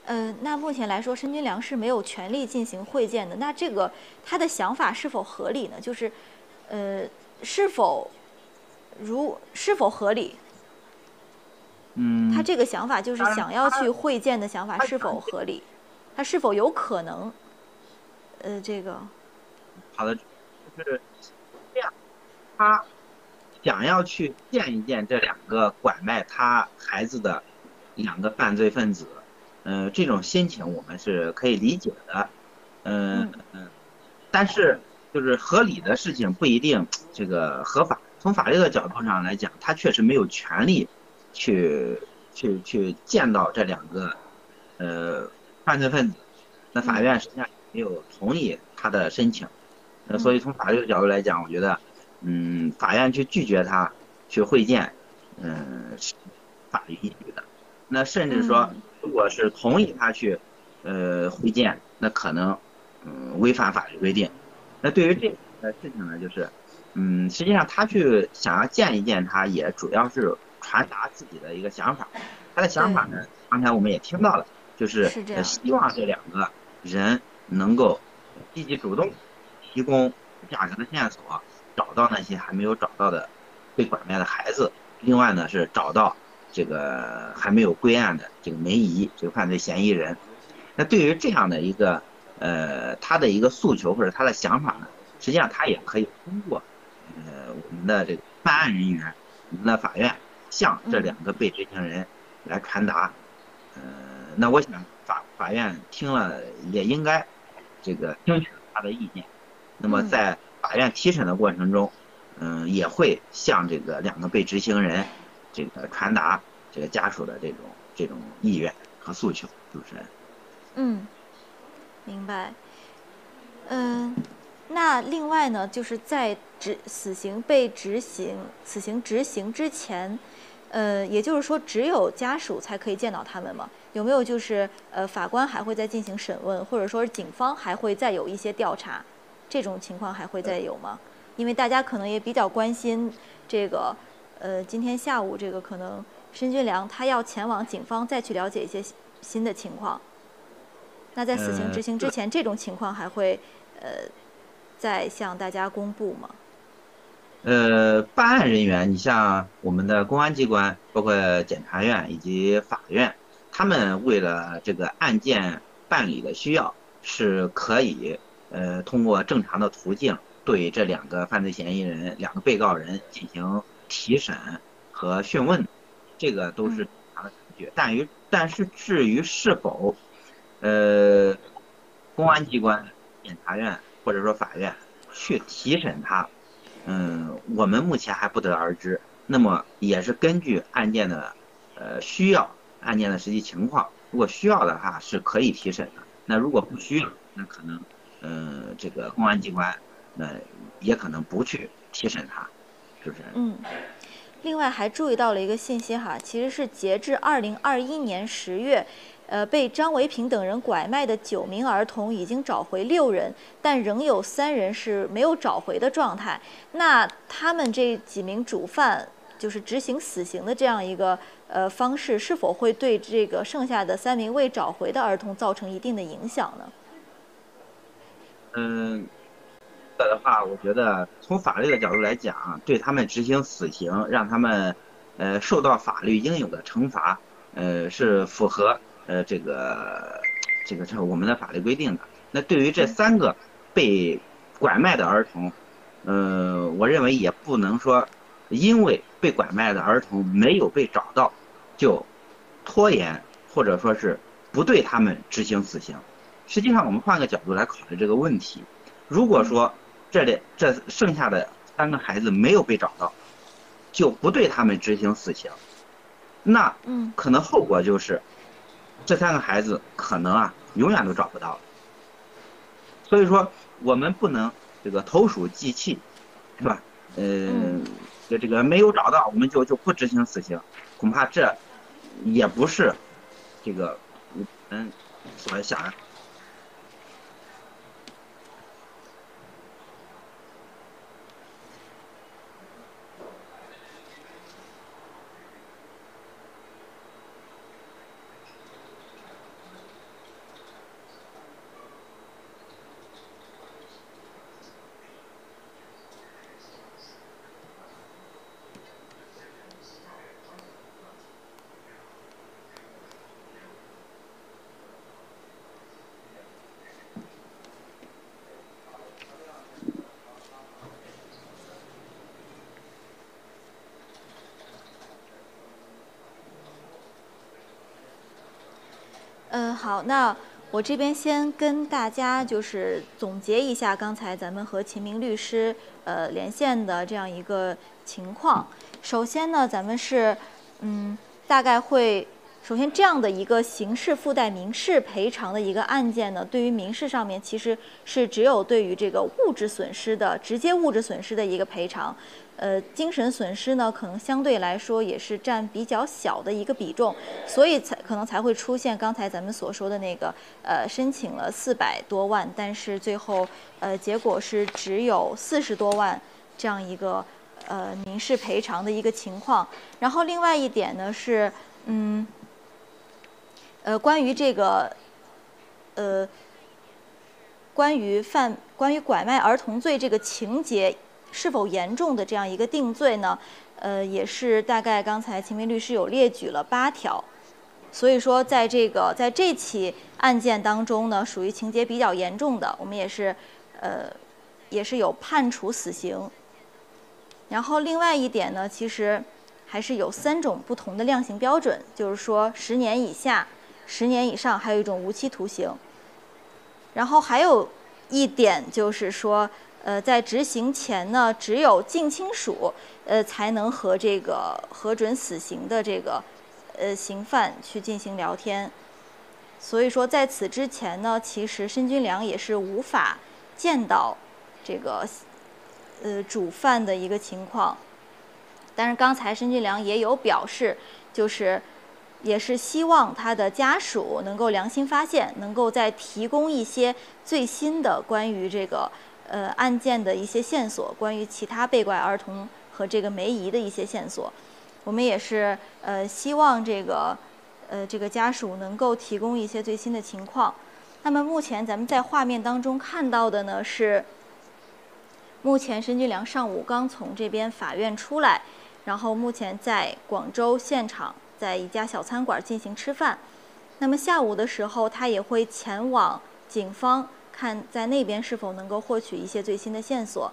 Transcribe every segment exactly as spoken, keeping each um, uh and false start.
呃，那目前来说，申军良是没有权利进行会见的。那这个他的想法是否合理呢？就是，呃，是否如是否合理？他嗯， 这个想法就是当然想要去会见的想法是他想否合理？他是否有可能？呃，这个， 好的就是这样，他想要去见一见这两个拐卖他孩子的两个犯罪分子，呃，这种心情我们是可以理解的，嗯、 嗯嗯，但是就是合理的事情不一定这个合法。从法律的角度上来讲，他确实没有权利去去去见到这两个呃犯罪分子。那法嗯院实际上没有同意他的申请，呃，所嗯以从法律的角度来讲，我觉得，嗯，法院去拒绝他去会见，嗯，是法律依据的。那甚至说， 嗯如果是同意他去呃会见，那可能嗯违反法律规定。那对于这个事情呢，就是，嗯，实际上他去想要见一见他，也主要是传达自己的一个想法。他的想对， 法呢，刚才我们也听到了，就是呃是这样的。 希望这两个人能够积极主动提供价值的线索，找到那些还没有找到的被拐卖的孩子。另外呢，是找到这个还没有归案的这个梅姨这个犯罪嫌疑人。那对于这样的一个呃他的一个诉求或者他的想法呢，实际上他也可以通过呃我们的这个办案人员、我们的法院向这嗯两个被执行人来传达。呃，那我想法法院听了也应该这个听取他的意见。那么嗯。 在法院提审的过程中，嗯，也会向这个两个被执行人这个传达这个家属的这种这种意愿和诉求。主持人。 嗯，明白。嗯，那另外呢，就是在执死刑被执行、死刑执行之前，呃，也就是说，只有家属才可以见到他们吗？有没有就是呃，法官还会再进行审问，或者说是警方还会再有一些调查，这种情况还会再有吗？因为大家可能也比较关心这个，呃，今天下午这个可能申军良他要前往警方再去了解一些新的情况。那在死刑呃， 执行之前，这种情况还会呃再向大家公布吗？ 呃，办案人员，你像我们的公安机关，包括检察院以及法院，他们为了这个案件办理的需要，是可以呃通过正常的途径对这两个犯罪嫌疑人、两个被告人进行提审和讯问，这个都是嗯正常的程序。但于但是至于是否呃公安机关、检察院或者说法院去提审他，嗯，我们目前还不得而知。那么也是根据案件的呃需要，案件的实际情况，如果需要的话是可以提审的。那如果不需要，那可能嗯、呃这个公安机关那也可能不去提审他，是不是？ 嗯。另外还注意到了一个信息哈，其实是截至二零二一年十月，呃，被张维平等人拐卖的九名儿童已经找回六人，但仍有三人是没有找回的状态。那他们这几名主犯就是执行死刑的这样一个呃方式，是否会对这个剩下的三名未找回的儿童造成一定的影响呢？ 嗯，这个的话，我觉得从法律的角度来讲，对他们执行死刑，让他们呃受到法律应有的惩罚，呃是符合呃这个这个这个我们的法律规定的。那对于这嗯三个被拐卖的儿童，呃，我认为也不能说因为被拐卖的儿童没有被找到，就拖延或者说是不对他们执行死刑。实际上，我们换个角度来考虑这个问题。如果嗯说这里这剩下的三个孩子没有被找到，就不对他们执行死刑，那嗯可能后果就是这三个孩子可能啊永远都找不到了。所以说我们不能这个投鼠忌器，是吧？ 嗯。 嗯，这这个没有找到我们就就不执行死刑，恐怕这也不是这个我们所想的。 嗯，好，那我这边先跟大家就是总结一下刚才咱们和秦明律师呃连线的这样一个情况。首先呢，咱们是嗯大概会。首先，这样的一个刑事附带民事赔偿的一个案件呢，对于民事上面其实是只有对于这个物质损失的直接物质损失的一个赔偿，呃，精神损失呢可能相对来说也是占比较小的一个比重，所以才可能才会出现刚才咱们所说的那个呃申请了四百多万，但是最后呃结果是只有四十多万这样一个呃民事赔偿的一个情况。然后另外一点呢是嗯。呃，关于这个，呃，关于犯关于拐卖儿童罪这个情节是否严重的这样一个定罪呢，呃，也是大概刚才秦明律师有列举了八条，所以说在这个在这起案件当中呢，属于情节比较严重的，我们也是，呃，也是有判处死刑。然后另外一点呢，其实还是有三种不同的量刑标准，就是说十年以下。十年以上，还有一种无期徒刑。然后还有一点就是说，呃，在执行前呢，只有近亲属呃才能和这个核准死刑的这个呃刑犯去进行聊天。所以说，在此之前呢，其实申军良也是无法见到这个呃主犯的一个情况。但是刚才申军良也有表示，就是。也是希望他的家属能够良心发现，能够再提供一些最新的关于这个呃案件的一些线索，关于其他被拐儿童和这个梅姨的一些线索。我们也是呃希望这个呃这个家属能够提供一些最新的情况。那么目前咱们在画面当中看到的呢是，目前申军良上午刚从这边法院出来，然后目前在广州现场。在一家小餐馆进行吃饭，那么下午的时候，他也会前往警方，看在那边是否能够获取一些最新的线索。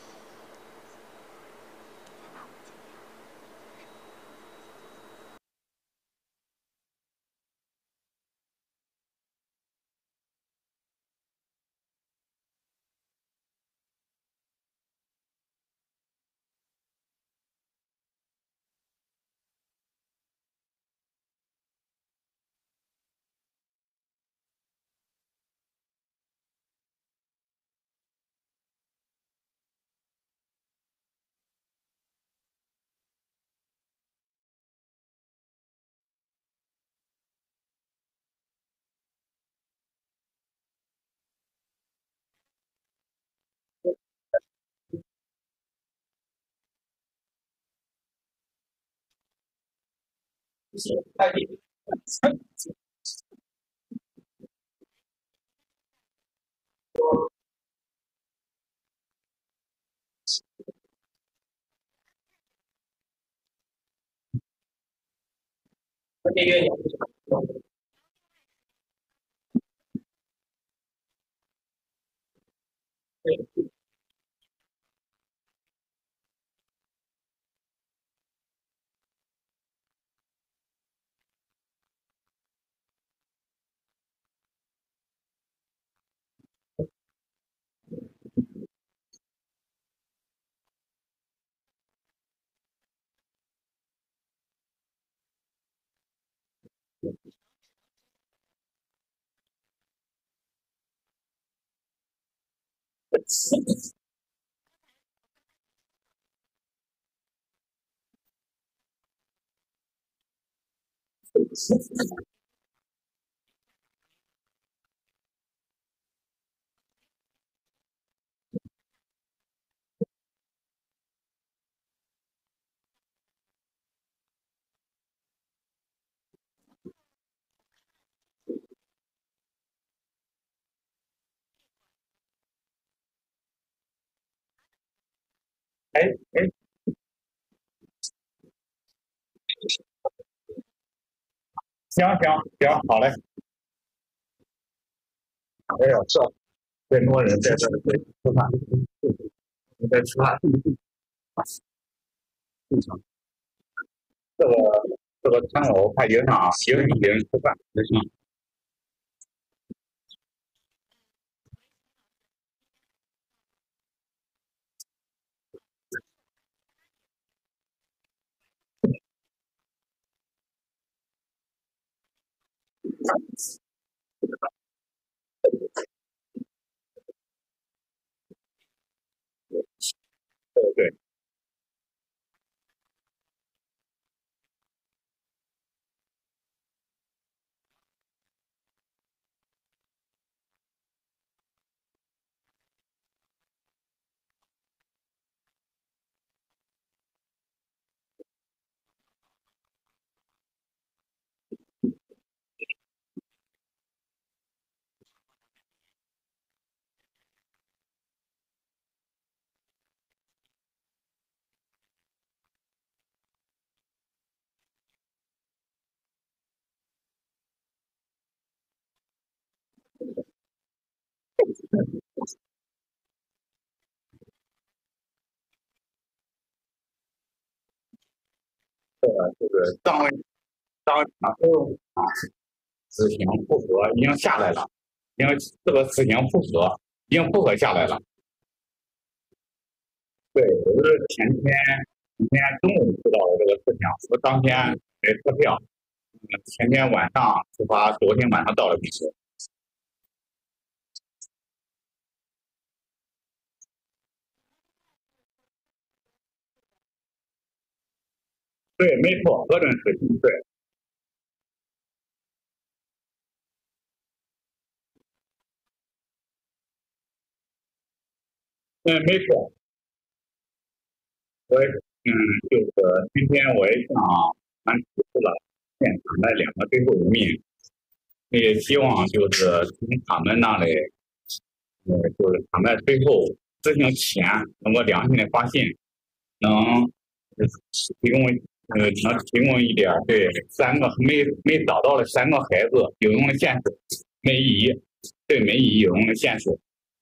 哎哎，行行行，好嘞。哎呀，是这多人在这里吃饭，你在吃饭。这个这个餐楼快迎上啊，迎你领吃饭，行。 对对。这个就是当当然后啊，执行复核已经下来了，因为这个执行复核已经复核下来了。对，我是前天前天中午知道这个事情，我当天买车票，嗯，前天晚上出发，昨天晚上到了美国。对，没错，核准实行，对。嗯，没错。我嗯，就是今天我也向俺提出了现场的两个最后人命，也希望就是从他们那里，呃，就是他们最后执行前能够良性的发现，能提供呃能提供一点对三个没没找到的三个孩子有用的线索，梅姨对梅姨有用的线索。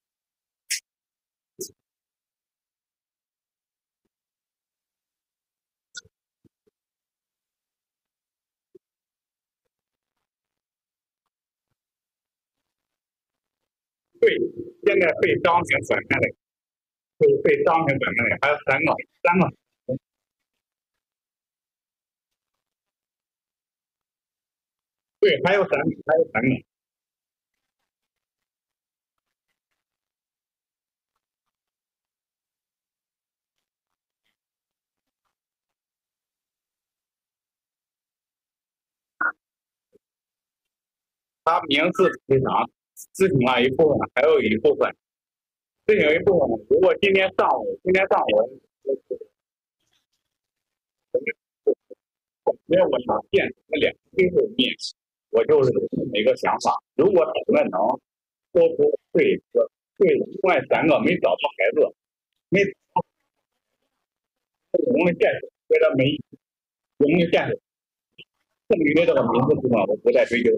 对，现在被张平转卖的，被被张平转卖的还有三个，三个。对，还有三个，还有三个。他名字非常执行了一部分，还有一部分执行一部分。如果今天上午，今天上午，因为我想见那两个最后面，我就是这么一个想法。如果他们能说出对对另外三个没找到孩子，没有用的线索，觉得没有用的线索，剩余的这个名字部分我不再追究。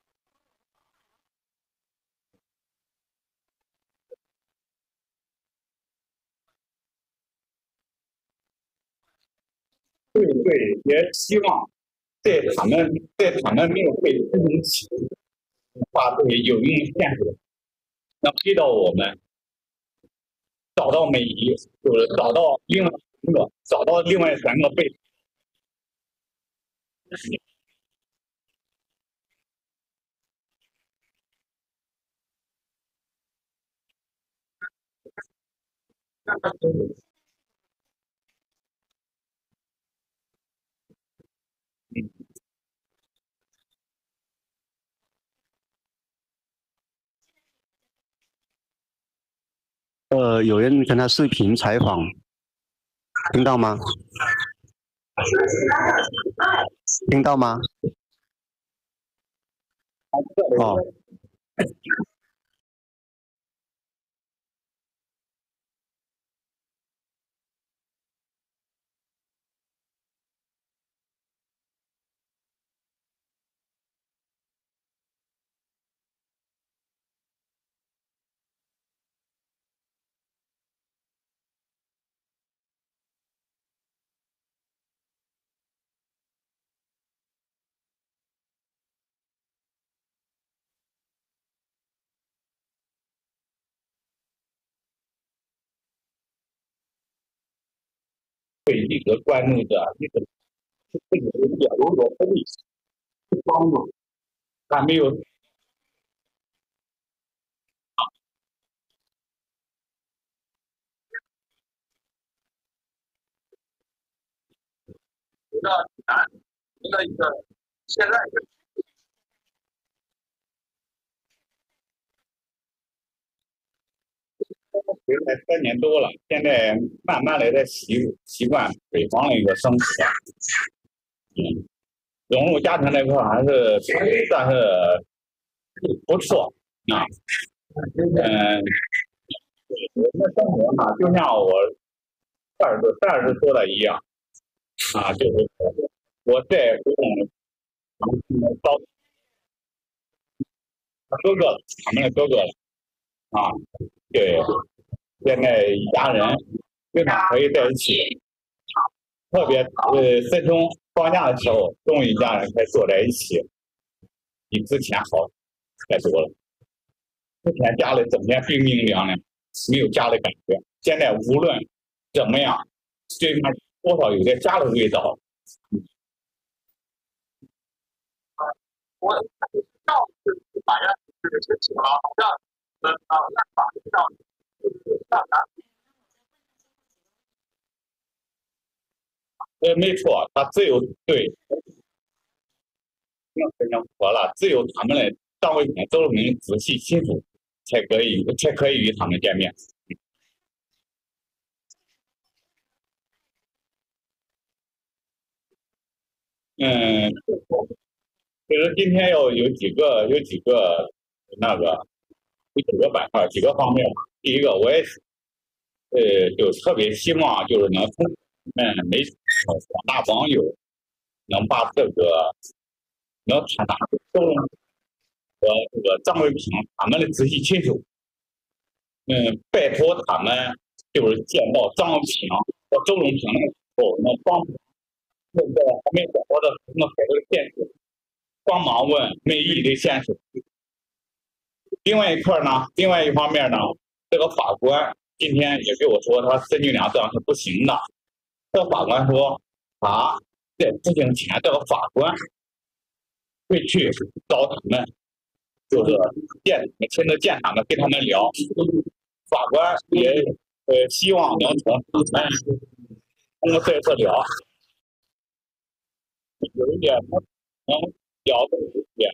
对对，也希望在他们在他们没有被执行前，把这些有用的线索能给到我们，找到美姨，就是找到另外三个，找到另外三个被。 呃，有人跟他视频采访，听到吗？听到吗？哦。 会一直关注着，一直这个也如果不利，帮助还没有。那难，那一个现在的。回来三年多了，现在慢慢的在习习惯北方的一个生活。嗯，融入家庭这块还是算是不错啊。嗯，我们的生活呢，就像我二儿子三儿子说的一样啊，就是我在这种高哥哥了，他们的哥哥了啊，对，现在一家人经常可以在一起，特别呃师兄放假的时候，终于一家人才坐在一起，比之前好太多了。之前家里整天冰冰凉凉，没有家的感觉。现在无论怎么样，最起码多少有点家的味道。我上次法院这个申请了，好像呃啊，按法律上就是上达。呃，没错，他只有对，非常符合了，只有他们的张卫平、周明仔细亲属才可以才可以与他们见面。嗯，就是今天要有几个有几个那个有几个板块几个方面。第一个，我也是呃，就特别希望就是能从嗯媒体广大网友能把这个能传达周龙和这个张卫平他们的直系亲属，嗯，拜托他们就是见到张卫平和周龙平的时候，能帮那个还没找到的什么海外县属，帮忙问美裔的县属。另外一块呢，另外一方面呢，这个法官今天也跟我说，他申请两这样是不行的。这个法官说，他在执行前，这个法官会去找他们，就是见亲自见他们，跟他们聊。法官也呃希望能从他们通过这次聊，有一点能能聊的一点。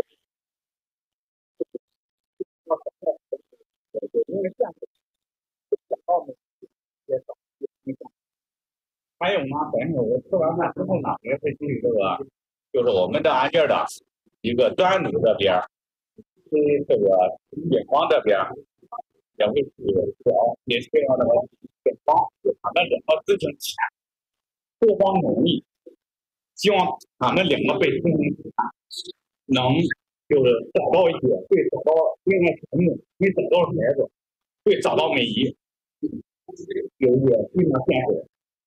因为这样讲到的也少。还有呢，等一会儿我吃完饭之后呢，也会去这个，就是我们的案件的一个端午这边，跟这个警方这边也会去聊，也希望那个警方他们两个执行前多方努力，希望他们两个被执行前能就是找到一些，对找到另外朋友没找到孩子，对找到美姨有一些非常线索。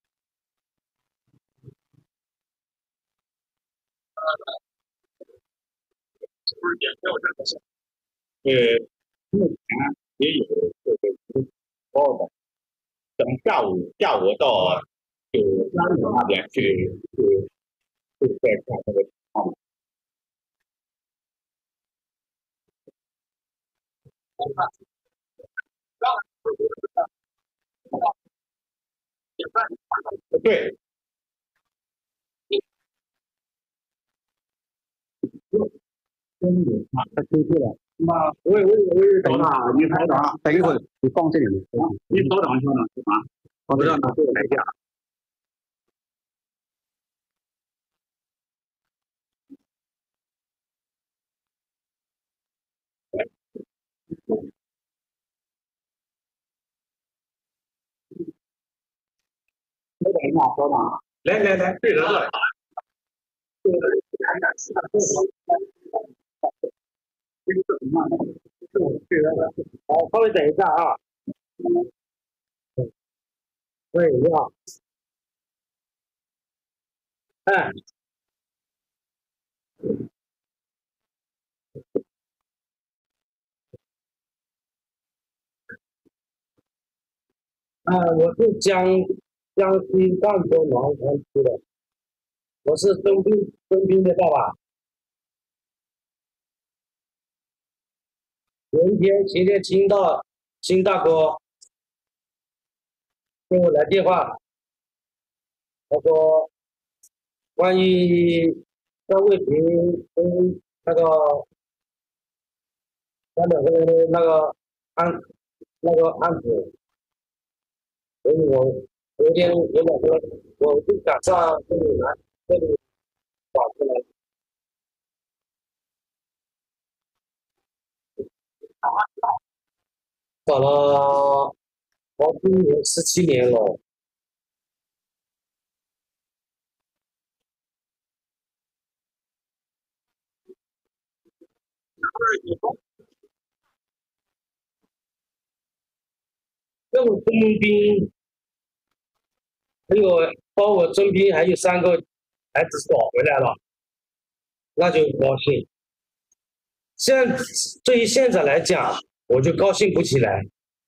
是不是也没有这个事？呃，目前也有这个报的，等下午下午到就家里那边去去去再看这个情况。对。真有啊，他出去了。那我我我等他，你稍等，等一会儿，你放这里面。你稍等稍等啊，我让他给我来一下。稍等一下，稍等。来来来，对着这。好，稍微等一下啊。喂，你好。哎。啊，我是江江西赣州南山区的，我是孙斌孙斌的爸爸。 有一天，前天听到金大哥给我来电话，他说关于张卫平跟那个他两个人的那个案那个案子，所以我昨天有两个，我就赶上这里来这里找出来。找了好今年十七年了。那我征兵，还有帮我征兵，还有三个孩子找回来了，那就高兴。现对于现在来讲，我就高兴不起来。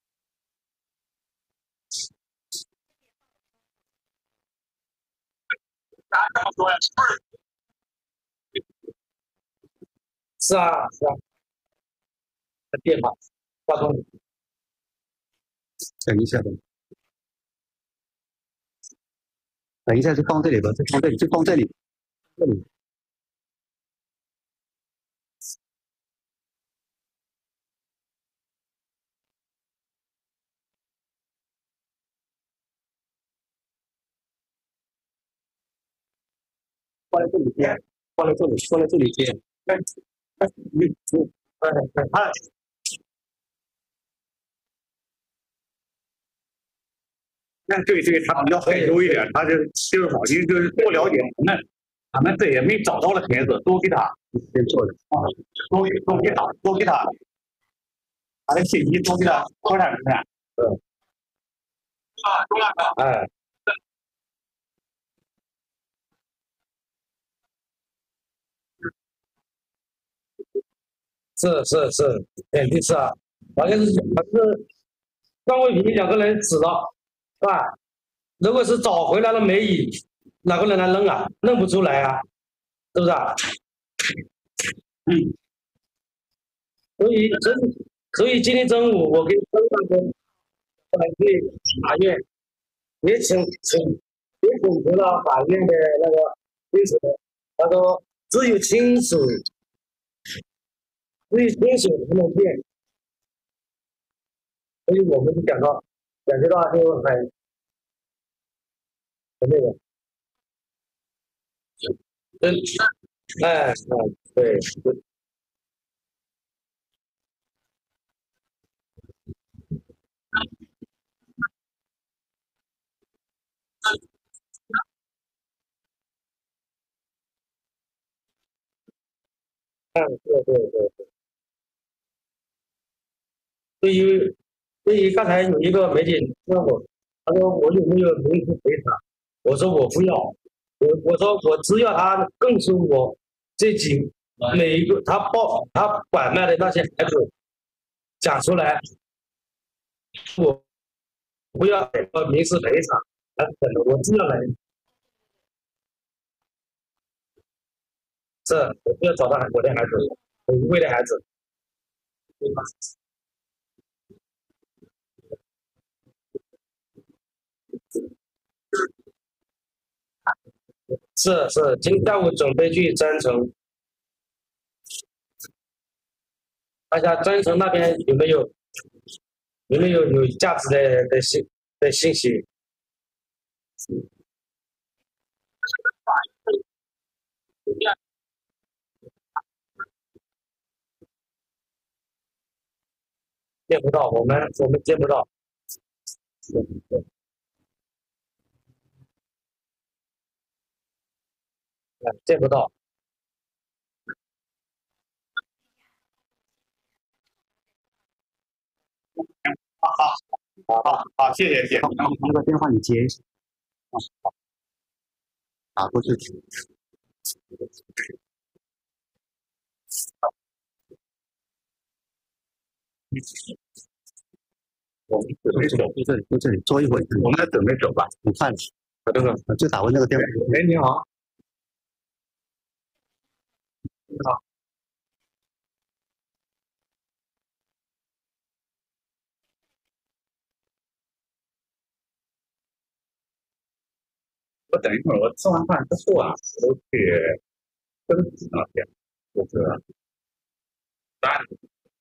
是啊，是啊，电话，挂通。 等一下吧，等一下就放这里吧，就放这里，就放这里，这里。放在这里边，放在这里，放在这里边。哎哎，你你哎哎。 那对对，他比较害羞一点，他就就是好像就是多了解我们，他们这也没找到了孩子，都给他先做的啊，都给都给他都给他，把这信息都给他扩散出来。嗯。啊，都让他。哎。 是是是，肯定是啊，好像是还是张卫平两个人死了，是吧？如果是找回来了梅姨，哪个人来认啊？认不出来啊，是不是啊？嗯。所以真，所以今天中午我跟张大哥来去法院，也请请也请求了法院的那个律师，他说只有亲属。所以亲属才能变，所以我们就感到感觉到就很很那个，嗯，哎，哎，对对。嗯，对对对对。对于对于刚才有一个媒体问我，他说我有没有民事赔偿？我说我不要，我我说我只要他告诉我这几每一个他报他拐卖的那些孩子讲出来，我不要给个民事赔偿，啊，等的，我只要来，是我不要找到我的孩子，我无辜的孩子，对吧？是是，今天下午准备去增城，大家增城那边有没有有没有有价值的的信的信息？见不到，我们我们见不到。见不到。 好好好好好，谢谢谢谢。 那个电话你接一下。好，打过去。我们准备走，就这里，就这里坐一会儿。 我们准备走吧， 午饭。 这个就打问那个电话。 喂，你好。你好。 我等一会儿我吃完饭之后啊，我都去登记那边，就是单独。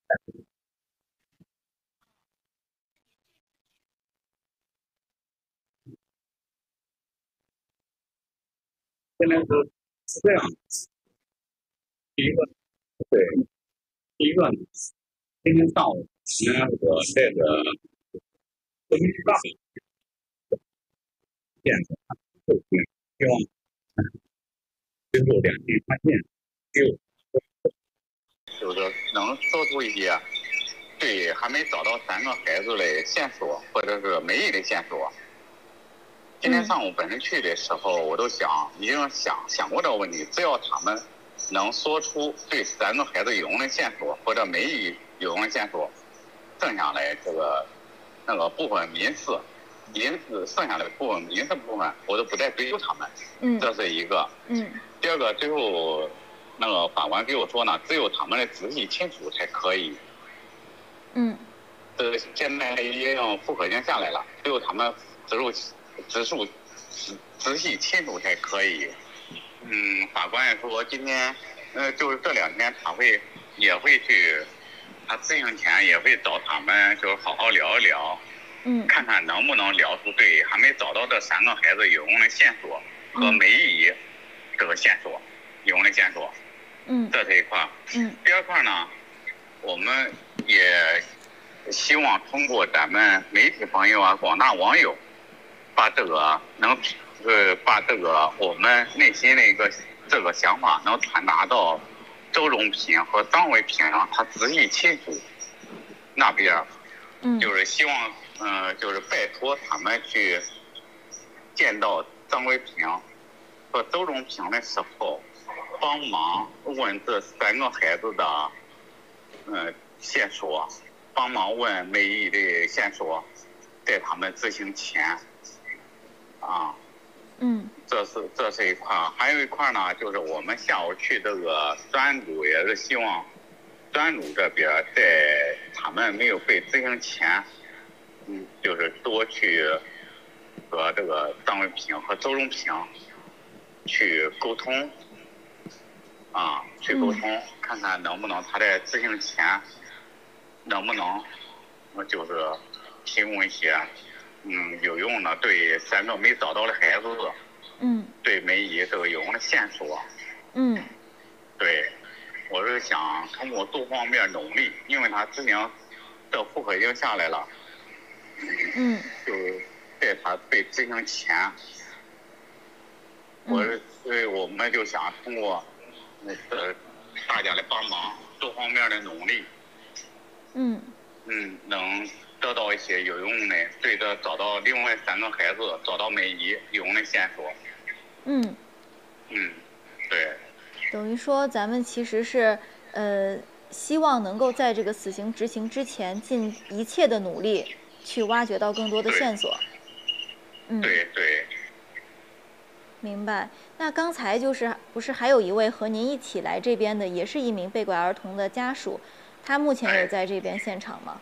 现在是是这样，第一个对，第一个呢，今天上午呢，我带着分大电子后勤，希望最后两天发现就就是能说出一些对还没找到三个孩子的线索，或者是没意的线索。今天上午本身去的时候，我都想已经想想过这个问题，只要他们能说出对三个孩子有用的线索，或者没意有用的线索，剩下来这个那个部分民事、民事剩下的部分民事部分，我都不再追究他们。 嗯， 这是一个。 嗯。 第二个，最后那个法官给我说呢，只有他们的直系亲属才可以。 嗯。 这现在已经复核已经下来了，只有他们直属直属直直系亲属才可以。嗯，法官也说今天，呃，就是这两天他会也会去，他执行前也会找他们，就是好好聊一聊， 嗯， 看看能不能聊出对还没找到这三个孩子有用的线索和梅姨这个线索有用的线索。 嗯， 这是一块。 嗯， 第二块呢，我们也希望通过咱们媒体朋友啊、广大网友，把这个能呃把这个我们内心的一个这个想法能传达到周荣平和张伟平他直系亲属那边， 嗯， 就是希望嗯、呃、就是拜托他们去见到张伟平和周荣平的时候，帮忙问这三个孩子的呃线索，帮忙问梅姨的线索，在他们执行前啊。 嗯， 这是这是一块，还有一块呢，就是我们下午去这个专案组，也是希望专案组这边在他们没有被执行前，嗯，就是多去和这个张伟平和周荣平去沟通，啊，去沟通，嗯、看看能不能他在执行前能不能就是提供一些。嗯，有用的对三个没找到的孩子， 嗯， 对梅姨这个有用的线索， 嗯， 对，我是想通过多方面努力，因为他执行这复核已经下来了， 嗯， 就在他被执行前， 嗯、 我所以我们就想通过那个大家的帮忙，多方面的努力， 嗯， 嗯，能。得到一些有用的，对着找到另外三个孩子，找到梅姨有用的线索。 嗯， 嗯，对。 等于说，咱们其实是呃，希望能够在这个死刑执行之前，尽一切的努力去挖掘到更多的线索。嗯， 对对。 明白。那刚才就是不是还有一位和您一起来这边的，也是一名被拐儿童的家属，他目前有在这边现场吗？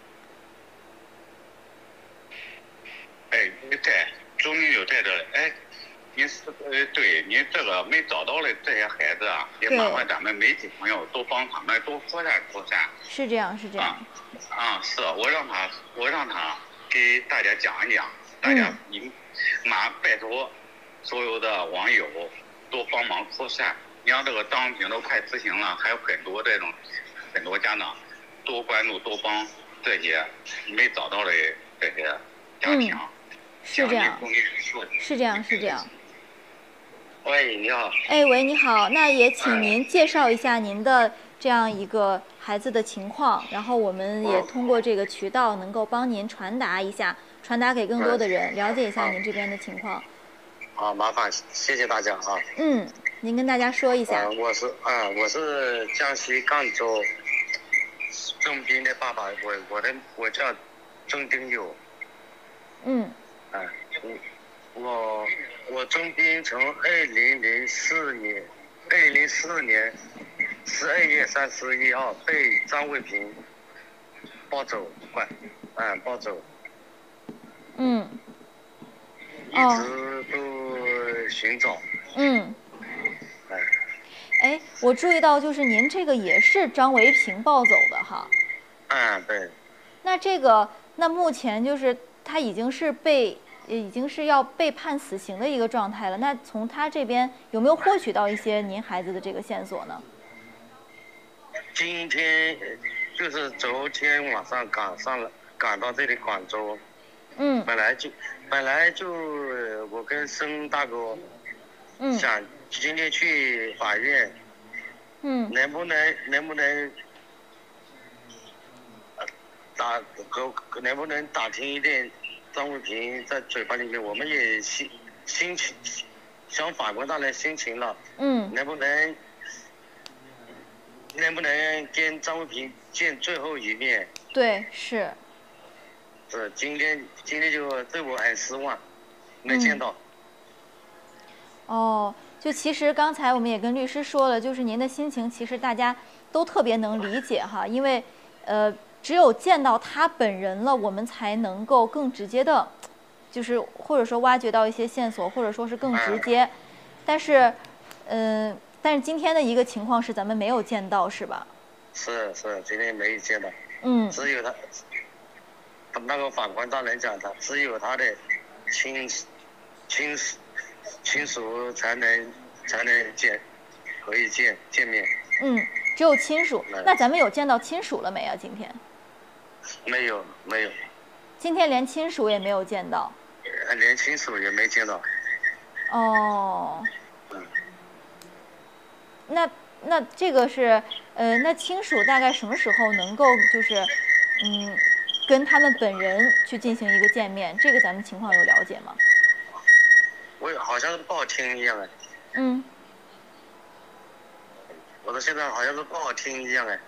哎，你在，周明有在这，哎，你是呃，对你这个没找到的这些孩子啊，也麻烦咱们媒体朋友多帮他们多扩散扩散。 是这样，是这样。 啊，啊是我让他，我让他给大家讲一讲，大家你马拜托所有的网友多帮忙扩散。你像这个张平都快执行了，还有很多这种很多家长多关注多帮这些没找到的这些家庭。 嗯，是这样，是这样，是这样。 喂，你好。 哎，喂，你好，那也请您介绍一下您的这样一个孩子的情况，然后我们也通过这个渠道能够帮您传达一下，传达给更多的人，了解一下您这边的情况。 好，麻烦谢谢大家啊。 嗯，您跟大家说一下。 呃、我是啊、呃，我是江西赣州郑斌的爸爸，我我的我叫郑丁友。 嗯。 哎、呃，我我郑斌从二零零四年二零零四年十二月三十一号被张卫平抱走，拐，嗯、呃，抱走。 嗯。 一直都个寻找。 嗯。 哎。 哎，我注意到就是您这个也是张维平抱走的哈。 嗯，对。 那这个，那目前就是他已经是被，已经是要被判死刑的一个状态了。那从他这边有没有获取到一些您孩子的这个线索呢？ 今天就是昨天晚上赶上了，赶到这里广州。 嗯。 本来就，本来就我跟申大哥， 嗯， 想今天去法院， 嗯， 能不能能不能打可能不能打听一点张卫平在嘴巴里面，我们也心心情向法官大人心情了， 嗯， 能不能能不能跟张卫平见最后一面？ 对，是。 是今天今天就对我很失望，没见到。 嗯、哦，就其实刚才我们也跟律师说了，就是您的心情，其实大家都特别能理解哈，因为呃，只有见到他本人了，我们才能够更直接的，就是或者说挖掘到一些线索，或者说是更直接。但是，嗯、呃，但是今天的一个情况是咱们没有见到，是吧？ 是是，今天没有见到。 嗯。 只有他。那个法官大人讲的，只有他的亲亲亲属才能才能见，可以见见面。 嗯，只有亲属。那咱们有见到亲属了没啊？今天？ 没有，没有。 今天连亲属也没有见到。 连亲属也没见到。 哦。 嗯。 那那这个是呃，那亲属大概什么时候能够就是嗯？跟他们本人去进行一个见面，这个咱们情况有了解吗？ 我好像是不好听一样哎。 嗯。 我说现在好像是不好听一样哎。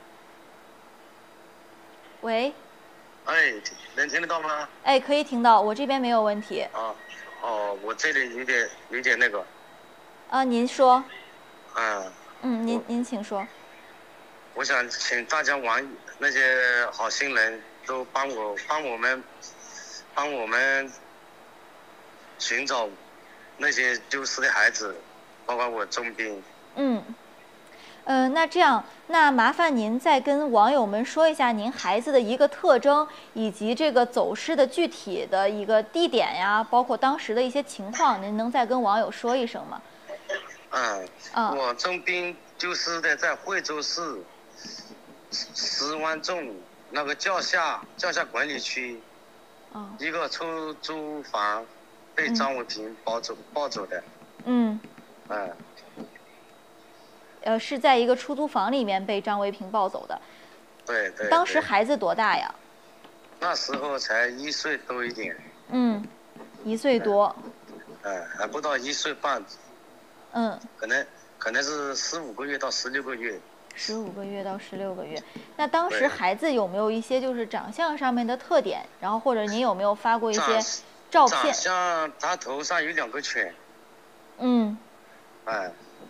喂。 哎，能听得到吗？ 哎，可以听到，我这边没有问题。 啊，哦，我这里有点有点那个。 啊，您说。 嗯。 嗯，您您请说。 我想请大家网那些好心人。都帮我帮我们帮我们寻找那些丢失的孩子，包括我钟斌。 嗯，呃，那这样，那麻烦您再跟网友们说一下您孩子的一个特征，以及这个走失的具体的一个地点呀，包括当时的一些情况，您能再跟网友说一声吗？ 嗯。嗯。我钟斌丢失的在惠州市十湾镇。那个教下教下管理区， 哦、 一个出租房被张伟平抱走、嗯、抱走的。 嗯。 嗯。 呃，是在一个出租房里面被张维平抱走的。 对 对, 对。 当时孩子多大呀？ 那时候才一岁多一点。 嗯，一岁多。 嗯，嗯还不到一岁半。 嗯。 可能可能是十五个月到十六个月。 十五个月到十六个月，那当时孩子有没有一些就是长相上面的特点？然后或者您有没有发过一些照片？ 长相，他头上有两个圈。 嗯。 哎。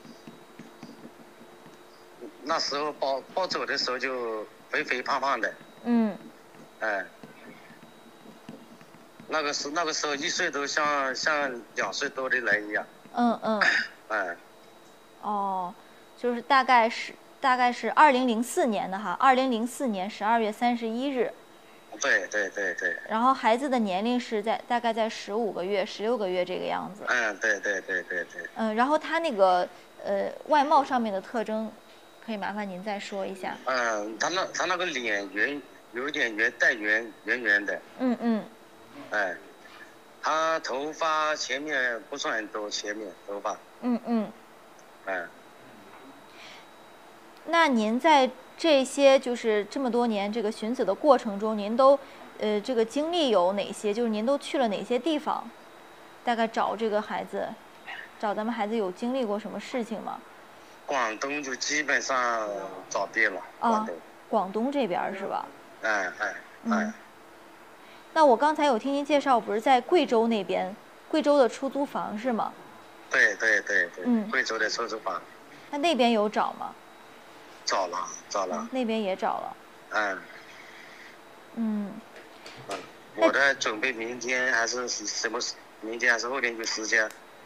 那时候抱抱走的时候就肥肥胖胖的。 嗯。 哎。那个时那个时候一岁多像像两岁多的人一样。 嗯嗯。 哎。 哦，就是大概是。大概是二零零四年的哈，二零零四年十二月三十一日。 对对对对。 然后孩子的年龄是在大概在十五个月、十六个月这个样子。 嗯，对对对对对。 嗯，然后他那个呃外貌上面的特征，可以麻烦您再说一下。 嗯，他那他那个脸圆，有点圆，带圆圆圆的。 嗯嗯。 哎，他头发前面不算很多，前面头发。 嗯嗯。 嗯。 那您在这些就是这么多年这个寻子的过程中，您都呃这个经历有哪些？就是您都去了哪些地方？大概找这个孩子，找咱们孩子有经历过什么事情吗？ 广东就基本上找遍了。 啊，广东这边是吧？ 哎哎嗯。那我刚才有听您介绍，不是在贵州那边，贵州的出租房是吗？ 对对对对。 嗯。 贵州的出租房。 那那边有找吗？ 找了，找了、 嗯。那边也找了。 嗯。 嗯。 嗯，我在准备明天还是什么？明天还是后天有时间，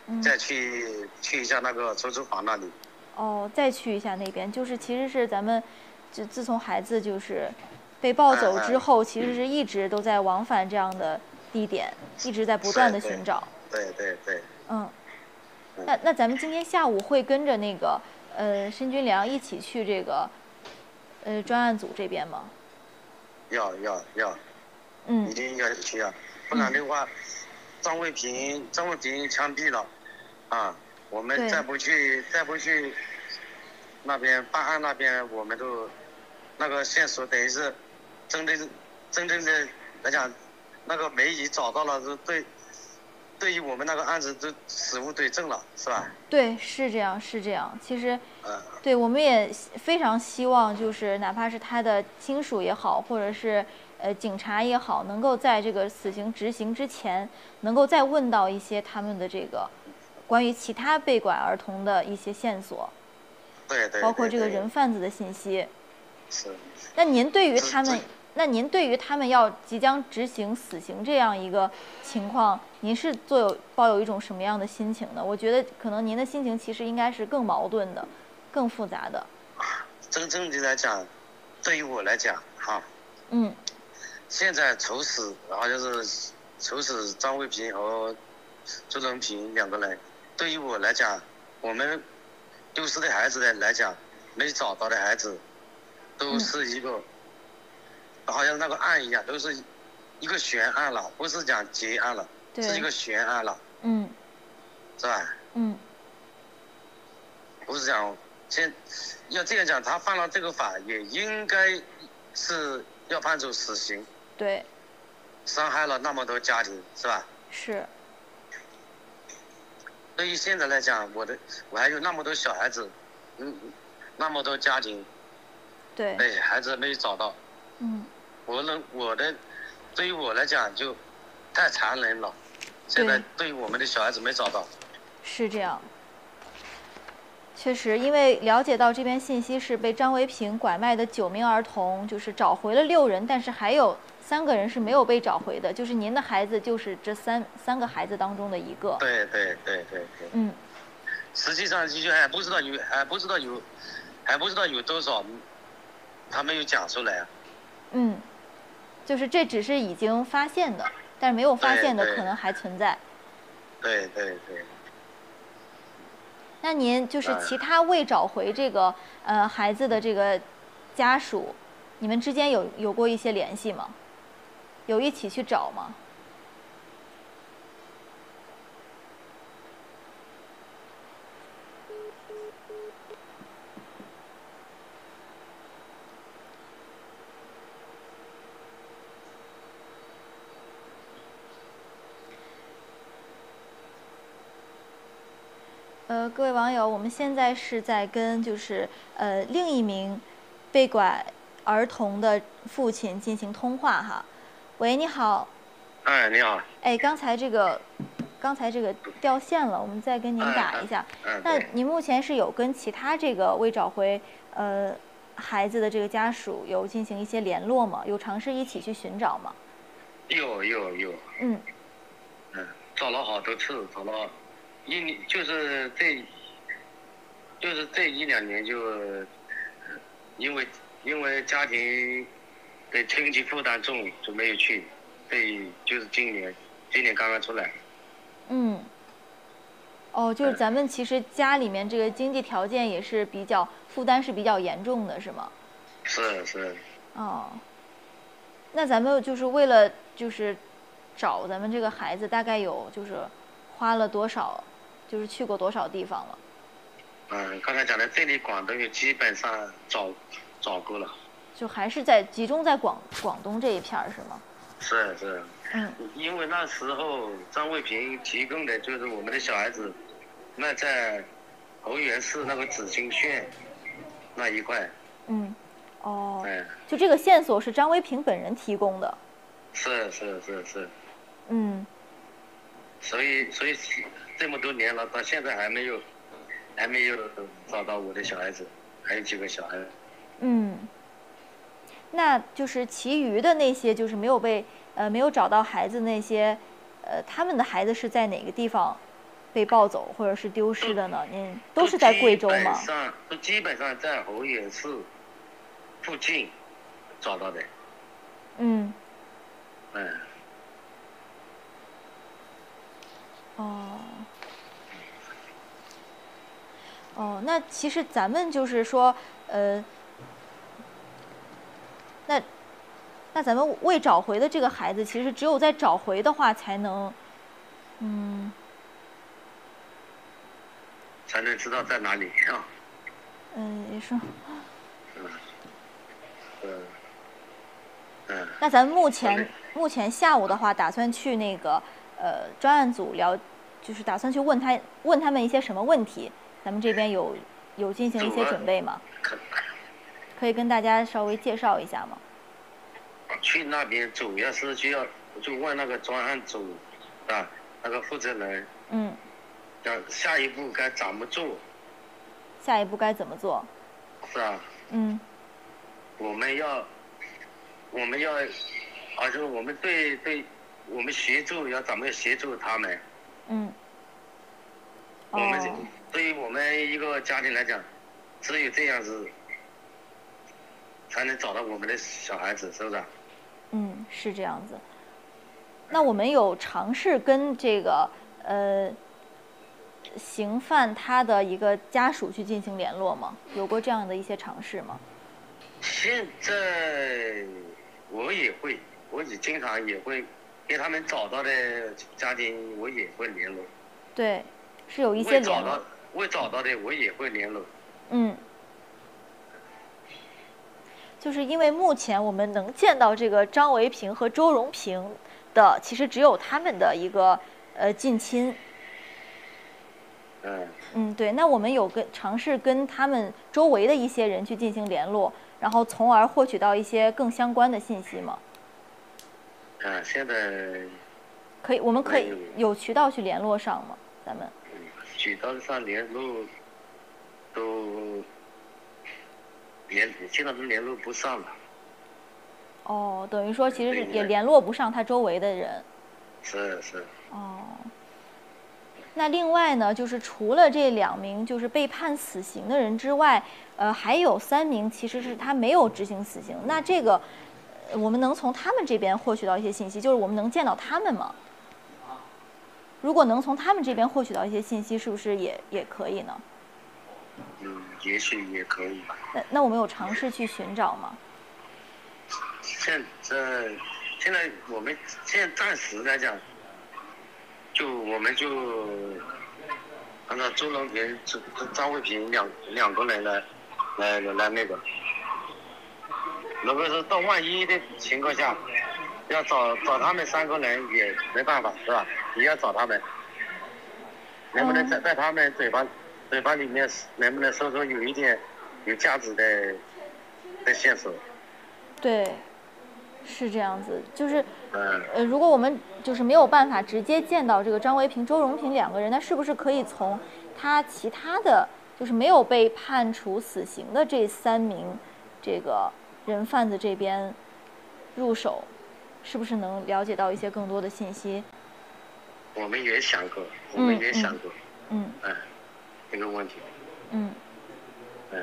嗯再去去一下那个出租房那里。 哦，再去一下那边，就是其实是咱们，就自从孩子就是被抱走之后，其实是一直都在往返这样的地点，一直在不断的寻找。 对对对。 嗯。那那咱们今天下午会跟着那个呃申军良一起去这个呃专案组这边吗？ 要要要。 嗯。 一定要去啊，不然的话，张卫平张卫平枪毙了，啊，我们再不去再不去那边办案那边，我们都那个线索等于是真的是真正的来讲，那个梅姨找到了，是对对于我们那个案子都死无对证了，是吧？ 对，是这样，是这样。其实， 嗯、 对，我们也非常希望，就是哪怕是他的亲属也好，或者是呃警察也好，能够在这个死刑执行之前，能够再问到一些他们的这个关于其他被拐儿童的一些线索， 对 对, 对， 包括这个人贩子的信息。 是。 那您对于他们，那您对于他们要即将执行死刑这样一个情况，您是做有抱有一种什么样的心情呢？我觉得可能您的心情其实应该是更矛盾的，更复杂的。 真正的来讲，对于我来讲，哈， 嗯， 现在处死，然后就是处死张卫平和朱仁平两个人，对于我来讲，我们丢失的孩子的来讲，没找到的孩子，都是一个。嗯，好像那个案一样，都是一个悬案了，不是讲结案了，是一个悬案了， 嗯， 是吧？ 嗯， 不是讲先要这样讲，他犯了这个法，也应该是要判处死刑。 对， 伤害了那么多家庭，是吧？ 是。 对于现在来讲，我的我还有那么多小孩子，嗯，那么多家庭， 对， 哎，孩子没找到， 嗯。 我能我的，对于我来讲就太残忍了。现在对于我们的小孩子没找到。 是这样。确实，因为了解到这边信息是被张维平拐卖的九名儿童，就是找回了六人，但是还有三个人是没有被找回的，就是您的孩子就是这三三个孩子当中的一个。 对对对对对。 嗯。 实际上就还不知道有还不知道有还不知道有多少，他没有讲出来啊。 嗯。就是这只是已经发现的，但是没有发现的可能还存在。 对对对。 那您就是其他未找回这个呃孩子的这个家属，你们之间有有过一些联系吗？有一起去找吗？呃，各位网友，我们现在是在跟就是呃另一名被拐儿童的父亲进行通话哈。喂，你好。 哎，你好。 哎，刚才这个刚才这个掉线了，我们再跟您打一下。 嗯。 那您目前是有跟其他这个未找回呃孩子的这个家属有进行一些联络吗？有尝试一起去寻找吗？ 有有有。 嗯。 嗯，找了好多次，找了。一年就是这，就是这一两年就，因为因为家庭的经济负担重，就没有去。对，就是今年，今年刚刚出来。 嗯。哦，就是咱们其实家里面这个经济条件也是比较负担是比较严重的，是吗？ 是是。 哦。那咱们就是为了就是找咱们这个孩子，大概有就是花了多少？就是去过多少地方了？ 嗯，刚才讲的这里广东也基本上找找过了。 就还是在集中在广广东这一片儿是吗？ 是是。 嗯。 因为那时候张卫平提供的就是我们的小孩子，那在侯源市那个紫金县那一块。 嗯。哦。 嗯。 就这个线索是张维平本人提供的。 是是是是。 嗯。 所以所以。这么多年了，到现在还没有，还没有找到我的小孩子，还有几个小孩。 嗯，那就是其余的那些，就是没有被呃没有找到孩子那些，呃，他们的孩子是在哪个地方被抱走或者是丢失的呢？您都是在贵州吗？ 基本上都基本上在侯冶市附近找到的。 嗯。 嗯。 哦。哦，那其实咱们就是说，呃，那那咱们未找回的这个孩子，其实只有在找回的话，才能，嗯， 才能知道在哪里啊。 嗯，也是。 嗯。嗯。嗯。 那咱们目前目前下午的话，打算去那个呃专案组聊，就是打算去问他问他们一些什么问题。咱们这边有有进行一些准备吗？可以跟大家稍微介绍一下吗？ 去那边主要是就要就问那个专案组啊，那个负责人， 嗯， 要下一步该怎么做？ 下一步该怎么做？ 是啊。 嗯。 我们要，我们要，而且我们对对，我们协助要怎么协助他们？ 嗯。 我们这。哦对于我们一个家庭来讲，只有这样子，才能找到我们的小孩子，是不是？ 嗯，是这样子。那我们有尝试跟这个呃刑犯他的一个家属去进行联络吗？有过这样的一些尝试吗？ 现在我也会，我也经常也会给他们找到的家庭，我也会联络。 对，是有一些联络。 未找到的我也会联络。 嗯，就是因为目前我们能见到这个张维平和周荣平的，其实只有他们的一个呃近亲。 嗯。 嗯，对。那我们有跟尝试跟他们周围的一些人去进行联络，然后从而获取到一些更相关的信息吗？ 啊，现在。 可以，我们可以有渠道去联络上吗？咱们。 渠道上联络都联，现在都联络不上了。 哦，等于说其实是也联络不上他周围的人。 是是。 哦。那另外呢，就是除了这两名就是被判死刑的人之外，呃，还有三名其实是他没有执行死刑。那这个，我们能从他们这边获取到一些信息，就是我们能见到他们吗？如果能从他们这边获取到一些信息，是不是也也可以呢？ 嗯，也许也可以吧。 那那我们有尝试去寻找吗？ 现在现在我们现在暂时来讲，就我们就按照周荣平、张张卫平两两个人来来来那个。如果是到万一的情况下，要找找他们三个人也没办法，是吧？也要找他们，能不能在在他们嘴巴嘴巴里面，能不能说出有一点有价值的的线索？ 对，是这样子，就是呃，如果我们就是没有办法直接见到这个张维平、周荣平两个人，那是不是可以从他其他的就是没有被判处死刑的这三名这个人贩子这边入手？是不是能了解到一些更多的信息？ 我们也想过，我们也想过， 嗯， 嗯，这个问题， 嗯， 嗯，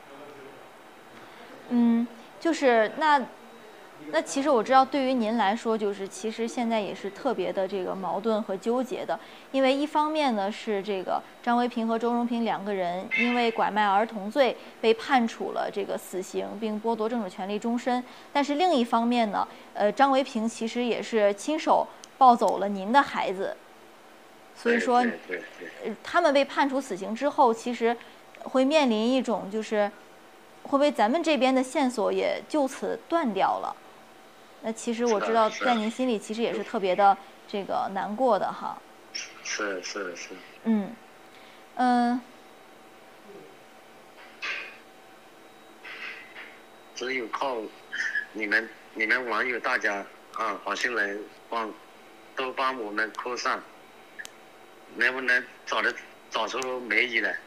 嗯，就是那，那其实我知道，对于您来说，就是其实现在也是特别的这个矛盾和纠结的，因为一方面呢是这个张维平和周荣平两个人因为拐卖儿童罪被判处了这个死刑，并剥夺政治权利终身，但是另一方面呢，呃，张维平其实也是亲手抱走了您的孩子，所以说，他们被判处死刑之后，其实会面临一种就是会不会咱们这边的线索也就此断掉了？那其实我知道，在您心里其实也是特别的这个难过的哈。 是是是。 嗯，嗯、呃。 只有靠你们你们网友大家啊，好心人帮都帮我们扣上，能不能找的找出梅姨来？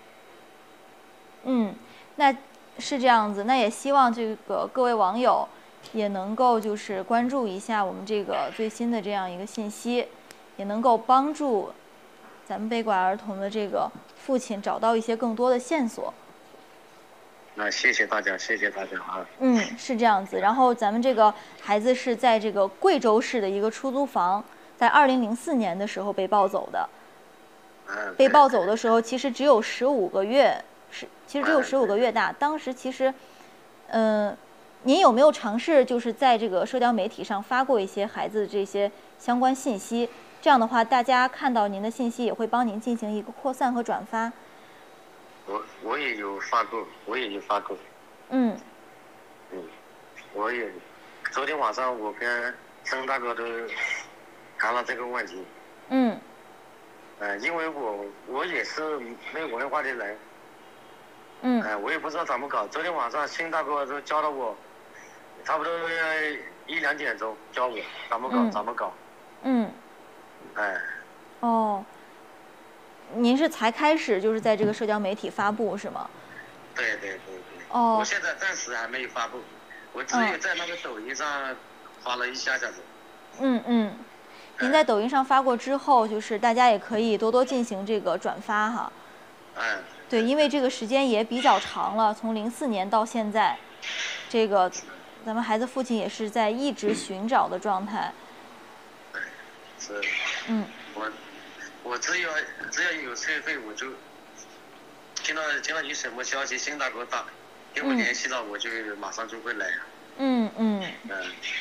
嗯，那是这样子，那也希望这个各位网友也能够就是关注一下我们这个最新的这样一个信息，也能够帮助咱们被拐儿童的这个父亲找到一些更多的线索。 那谢谢大家，谢谢大家啊。 嗯，是这样子。然后咱们这个孩子是在这个贵州市的一个出租房，在二零零四年的时候被抱走的。 嗯。 被抱走的时候，其实只有十五个月，是其实只有十五个月大。当时其实，嗯、呃，您有没有尝试就是在这个社交媒体上发过一些孩子的这些相关信息？这样的话，大家看到您的信息也会帮您进行一个扩散和转发。 我我也有发过，我也有发过。 嗯。 嗯，我也，昨天晚上我跟曾大哥都谈了这个问题。 嗯。 呃，因为我我也是没有文化的人。 嗯。 哎、呃，我也不知道怎么搞。昨天晚上辛大哥都教了我，差不多一两点钟教我怎么搞、 嗯、 怎么搞。 嗯。 哎。 哦。您是才开始就是在这个社交媒体发布是吗？ 对对对对。 哦。 我现在暂时还没有发布，我只有在那个抖音上发了一下下子。 嗯嗯。您在抖音上发过之后，就是大家也可以多多进行这个转发哈。 哎。 对，因为这个时间也比较长了，从零四年到现在，这个咱们孩子父亲也是在一直寻找的状态。 是。 嗯。 我我只要只要有车费，我就听到听到你什么消息，辛大哥打给我联系到，我就马上就会来。 嗯嗯。 嗯。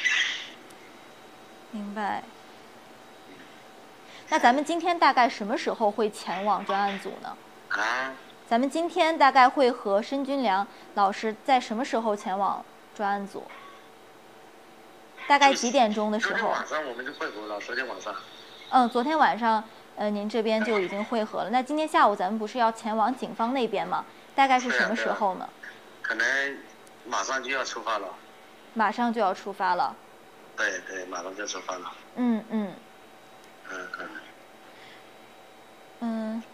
明白。那咱们今天大概什么时候会前往专案组呢？ 啊？ 咱们今天大概会和申军良老师在什么时候前往专案组？大概几点钟的时候？ 昨天晚上我们就会合了。昨天晚上。 嗯，昨天晚上，呃，您这边就已经会合了。那今天下午咱们不是要前往警方那边吗？大概是什么时候呢？ 可能马上就要出发了。 马上就要出发了。 对对，马上就出发了。 嗯嗯。 嗯嗯。 嗯。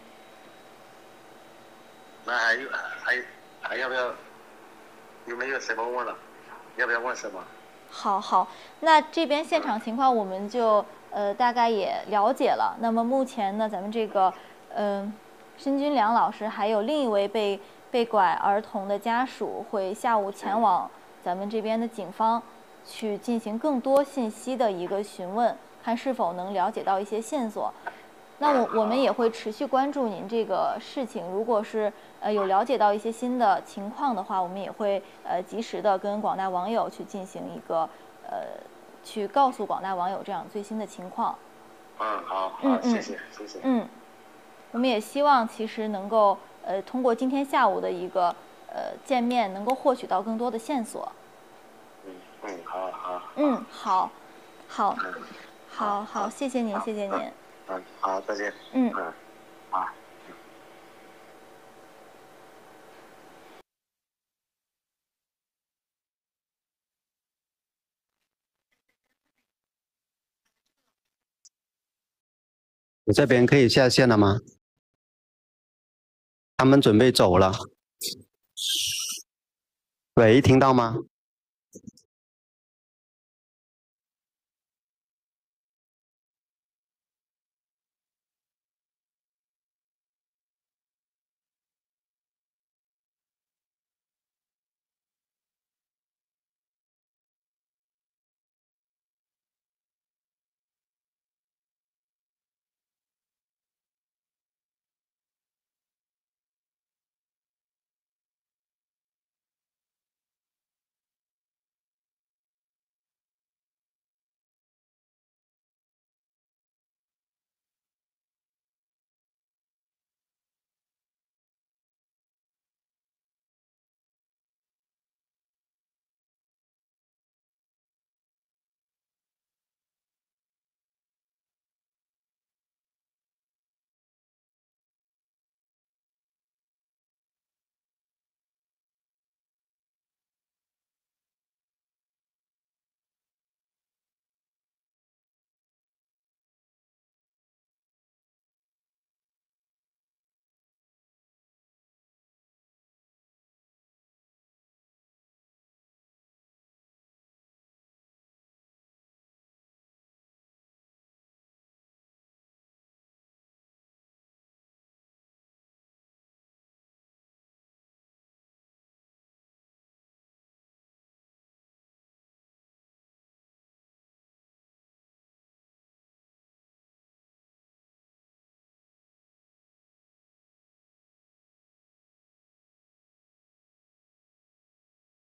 那还有还还要不要？有没有什么问了？要不要问什么？ 好好，那这边现场情况我们就呃大概也了解了。那么目前呢，咱们这个嗯、呃，申军良老师还有另一位被被拐儿童的家属会下午前往咱们这边的警方，去进行更多信息的一个询问，看是否能了解到一些线索。那我我们也会持续关注您这个事情，如果是呃有了解到一些新的情况的话，我们也会呃及时的跟广大网友去进行一个呃去告诉广大网友这样最新的情况。 嗯，好，好， 嗯嗯， 谢谢，谢谢。 嗯，我们也希望其实能够呃通过今天下午的一个呃见面，能够获取到更多的线索。 嗯嗯，好好。 嗯，好，好， 嗯、 好好，谢谢您，谢谢您。 嗯，好，再见。 嗯。 嗯，好。 我这边可以下线了吗？他们准备走了。喂，听到吗？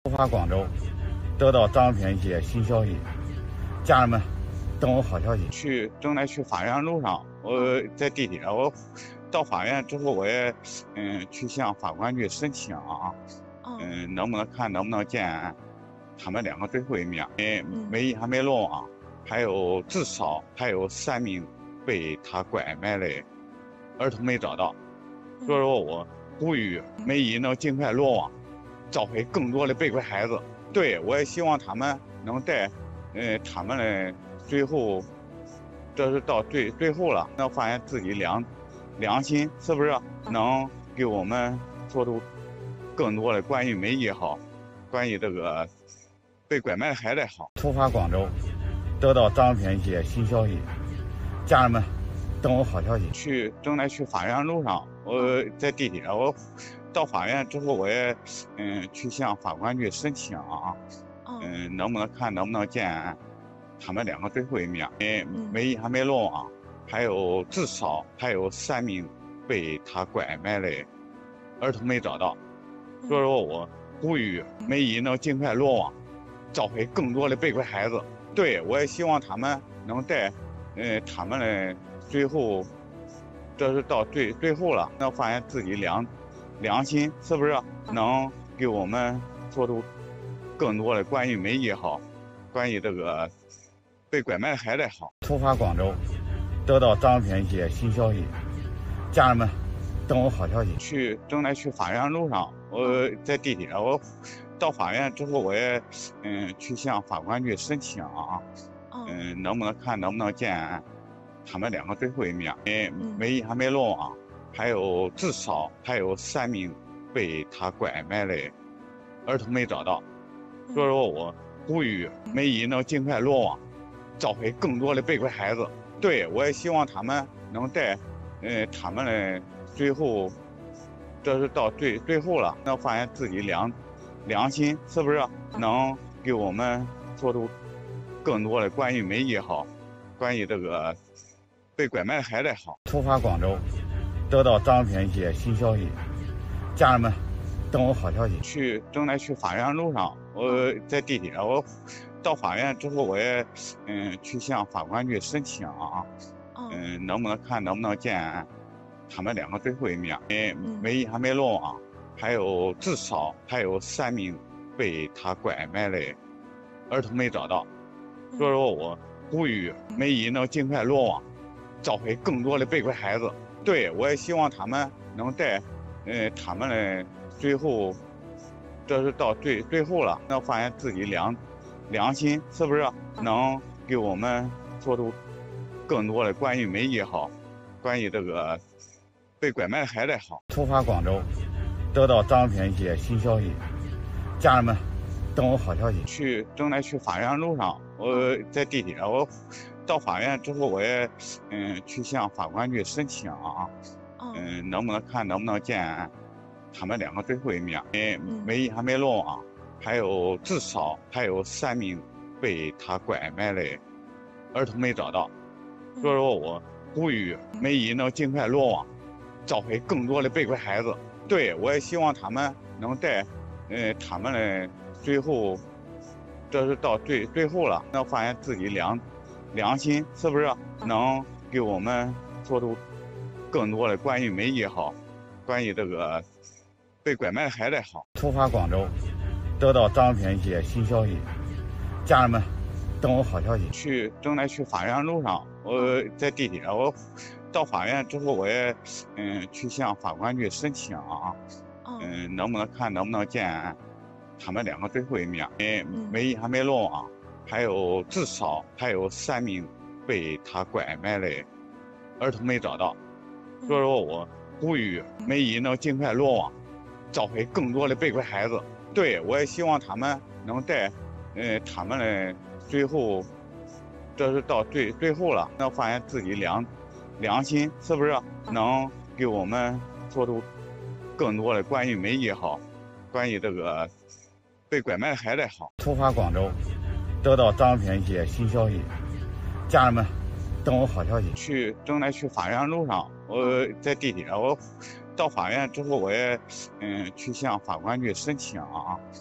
出发广州，得到张平一些新消息，家人们等我好消息。去正在去法院路上，我在地铁，我到法院之后，我也嗯去向法官去申请啊，嗯能不能看能不能见他们两个最后一面？嗯，唯一还没落网，还有至少还有三名被他拐卖的儿童没找到，所以说我呼吁梅姨能尽快落网，找回更多的被拐孩子。对，我也希望他们能在，呃，他们的最后，这是到最最后了，能发现自己良良心是不是能给我们做出更多的关于梅姨也好，关于这个被拐卖的孩子也好。出发广州，得到张平一些新消息，家人们等我好消息。去正在去法院路上，我在地铁，我到法院之后，我也嗯去向法官去申请啊，嗯能不能看能不能见他们两个最后一面？嗯，唯一还没落网，还有至少还有三名被他拐卖的儿童没找到，所以说我呼吁梅姨能尽快落网，找回更多的被拐孩子。对，我也希望他们能在，呃，他们的最后，这是到最最后了，能发现自己良良心是不是能给我们做出更多的关于梅姨也好，关于这个被拐卖的孩子也好。出发广州，得到张平一些新消息，家人们等我好消息。去正在去法院路上，我在地铁，我到法院之后，我也嗯去向法官去申请啊，嗯能不能看能不能见他们两个最后一面？嗯，唯一还没落网，还有至少还有三名被他拐卖的儿童没找到，所以说我呼吁梅姨能尽快落网，找回更多的被拐孩子。对，我也希望他们能在，呃，他们的最后，这是到最最后了，能发现自己良良心是不是能给我们做出更多的关于梅姨也好，关于这个被拐卖的孩子也好。出发广州，得到张平一些新消息，家人们等我好消息。去正在去法院路上，我在地铁，我到法院之后，我也嗯去向法官去申请啊，嗯能不能看能不能见他们两个最后一面？嗯，唯一还没落网，还有至少还有三名被他拐卖的儿童没找到，所以说我呼吁梅姨能尽快落网，找回更多的被拐孩子。对，我也希望他们能在，呃，他们的最后，这是到最最后了，能发现自己良良心是不是能给我们做出更多的关于梅姨也好，关于这个被拐卖的孩子也好。出发广州，得到张平一些新消息，家人们等我好消息。去正在去法院路上，我在地铁，我到法院之后，我也嗯去向法官去申请啊，嗯能不能看能不能见他们两个最后一面？嗯，唯一还没落网，还有至少还有三名被他拐卖的儿童没找到，所以说我呼吁梅姨能尽快落网，找回更多的被拐孩子。对，我也希望他们能在，呃，他们的最后，这是到最最后了，能发现自己良良心是不是能给我们做出更多的关于梅姨也好，关于这个被拐卖的孩子也好。出发广州，得到张平一些新消息，家人们等我好消息。去正在去法院路上，我在地铁，我到法院之后，我也嗯去向法官去申请啊，嗯能不能看能不能见他们两个最后一面？嗯，唯一还没落网，还有至少还有三名被他拐卖的儿童没找到，所以说我呼吁梅姨能尽快落网，找回更多的被拐孩子。对，我也希望他们能在，呃，他们的最后，这是到最最后了，能发现自己良良心是不是能给我们做出更多的关于梅姨也好，关于这个被拐卖的孩子也好。出发广州，得到张平一些新消息，家人们等我好消息。去正在去法院路上，我在地铁，我到法院之后，我也嗯去向法官去申请啊，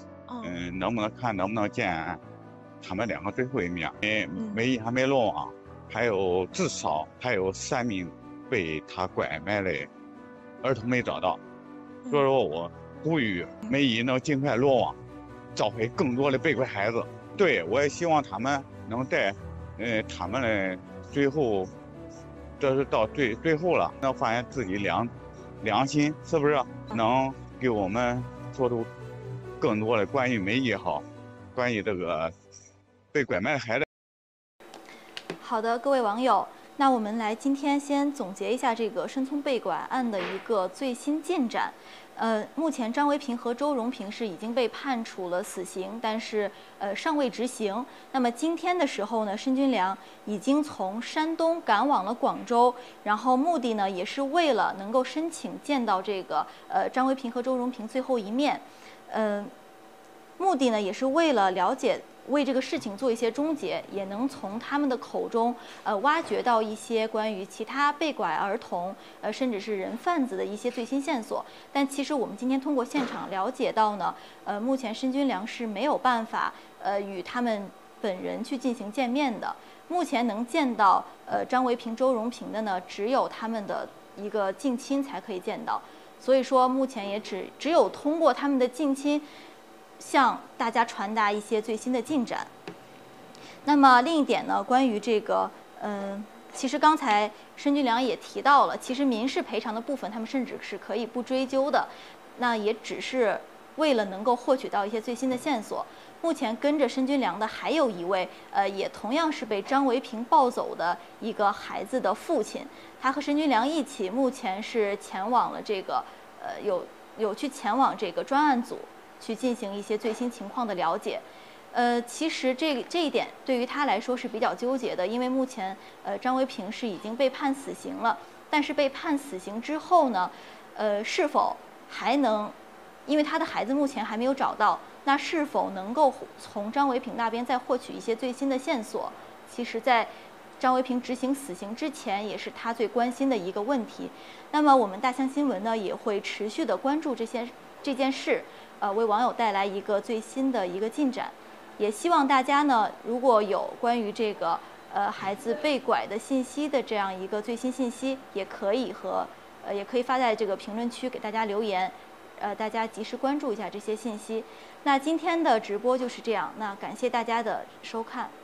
嗯，能不能看能不能见他们两个最后一面？因为嗯梅姨还没落网，还有至少还有三名被他拐卖的儿童没找到，所以说我呼吁梅姨能尽快落网，找回更多的被拐孩子。对，我也希望他们能在，呃，他们的最后，这是到最最后了，能发现自己良良心是不是能给我们做出更多的关于梅姨也好，关于这个被拐卖的孩子。 好的，各位网友，那我们来今天先总结一下这个申聪被拐案的一个最新进展。呃，目前张维平和周荣平是已经被判处了死刑，但是呃尚未执行。那么今天的时候呢，申军良已经从山东赶往了广州，然后目的呢也是为了能够申请见到这个呃张维平和周荣平最后一面，呃，目的呢也是为了了解。为这个事情做一些终结，也能从他们的口中，呃，挖掘到一些关于其他被拐儿童，呃，甚至是人贩子的一些最新线索。但其实我们今天通过现场了解到呢，呃，目前申军良是没有办法，呃，与他们本人去进行见面的。目前能见到，呃，张维平、周荣平的呢，只有他们的一个近亲才可以见到。所以说，目前也只只有通过他们的近亲。向大家传达一些最新的进展。那么另一点呢，关于这个，嗯，其实刚才申军良也提到了，其实民事赔偿的部分，他们甚至是可以不追究的，那也只是为了能够获取到一些最新的线索。目前跟着申军良的还有一位，呃，也同样是被张维平抱走的一个孩子的父亲，他和申军良一起，目前是前往了这个，呃，有有去前往这个专案组。去进行一些最新情况的了解，呃，其实这这一点对于他来说是比较纠结的，因为目前呃张维平是已经被判死刑了，但是被判死刑之后呢，呃，是否还能，因为他的孩子目前还没有找到，那是否能够从张维平那边再获取一些最新的线索？其实，在张维平执行死刑之前，也是他最关心的一个问题。那么我们大象新闻呢也会持续的关注这些这件事。呃，为网友带来一个最新的一个进展，也希望大家呢，如果有关于这个呃孩子被拐的信息的这样一个最新信息，也可以和呃也可以发在这个评论区给大家留言，呃，大家及时关注一下这些信息。那今天的直播就是这样，那感谢大家的收看。